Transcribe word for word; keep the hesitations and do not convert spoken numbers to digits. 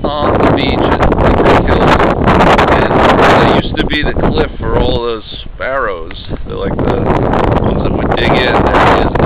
on the beach at Greatkill, and there used to be the cliff for all those sparrows. They're like the ones that would dig in. There it is